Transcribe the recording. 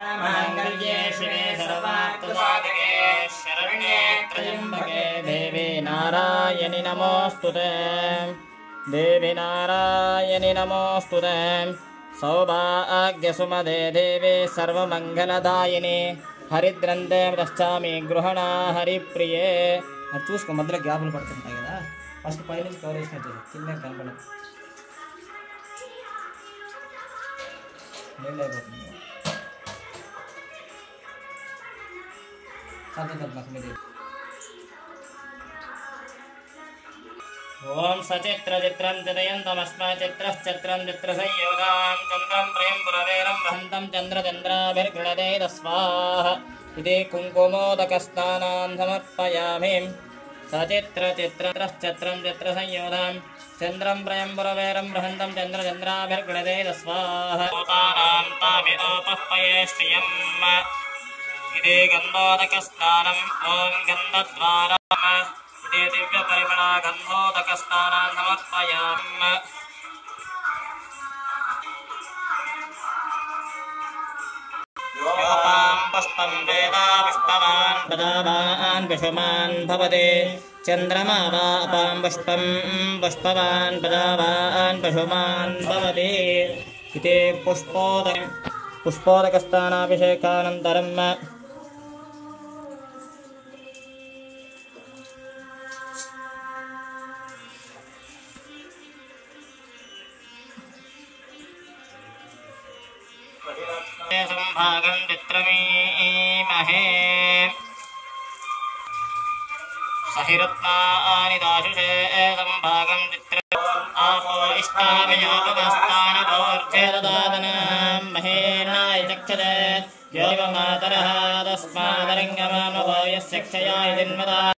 मांगल्ये शिवे सर्वार्थसाधके शरण्ये त्र्यंबके देवी नारायणि नमोस्तुते देवी नारायणि नमोस्तुते सौभाग्यसुमदे देवी सर्वमंगलदायिनी हरिद्रंदे दश्चामि गृहणा हरिप्रिये చూసుకో మధ్యలో గ్యాపులు పడుతుంటాయి కదా ఫస్ట్ పై నుంచి కవర్ చేసినట్టు కింద కనపడదు నీళ్ళు అయిపోతుంది ओम सचित्र चित्रं चित्रयन्तमस्मा चित्रश्चित्रं चित्रसंयोगां चन्द्रं प्रेम पुरवेरं वहन्तं चन्द्रचन्द्राभिर्गृणते स्वाहा इति कुङ्कुमोदकस्नानां समर्पयामि सचित्र चित्रश्चित्रं चित्रसंयोगां चन्द्रं प्रेम पुरवेरं वहन्तं चन्द्रचन्द्राभिर्गृणते स्वाहा भूतानां तामिदोपह्पये श्रियम् इति गन्धोदकस्नानम् ॐ गन्धद्वारम् इति दिव्यपरिमला गन्धोदकस्नानां समर्पयामि योपां पुष्पं वेद पुष्पवान् पदावान् पुष्पवान् भवति चन्द्रमा वापां पुष्पं पुष्पवान् पदावान् पुष्पवान् भवति इति पुष्पोदकस्नानाभिषेकानन्तरम् संभागं चित्रमीमहे सहिरत्नानि दाशुषे संभागं चित्र आपो इष्टामयोपस्थानभोर्चेददादनं महेनाय चक्षते योगमातरः तस्मादरिङ्गमामभो यस्य क्षयाय जन्मदा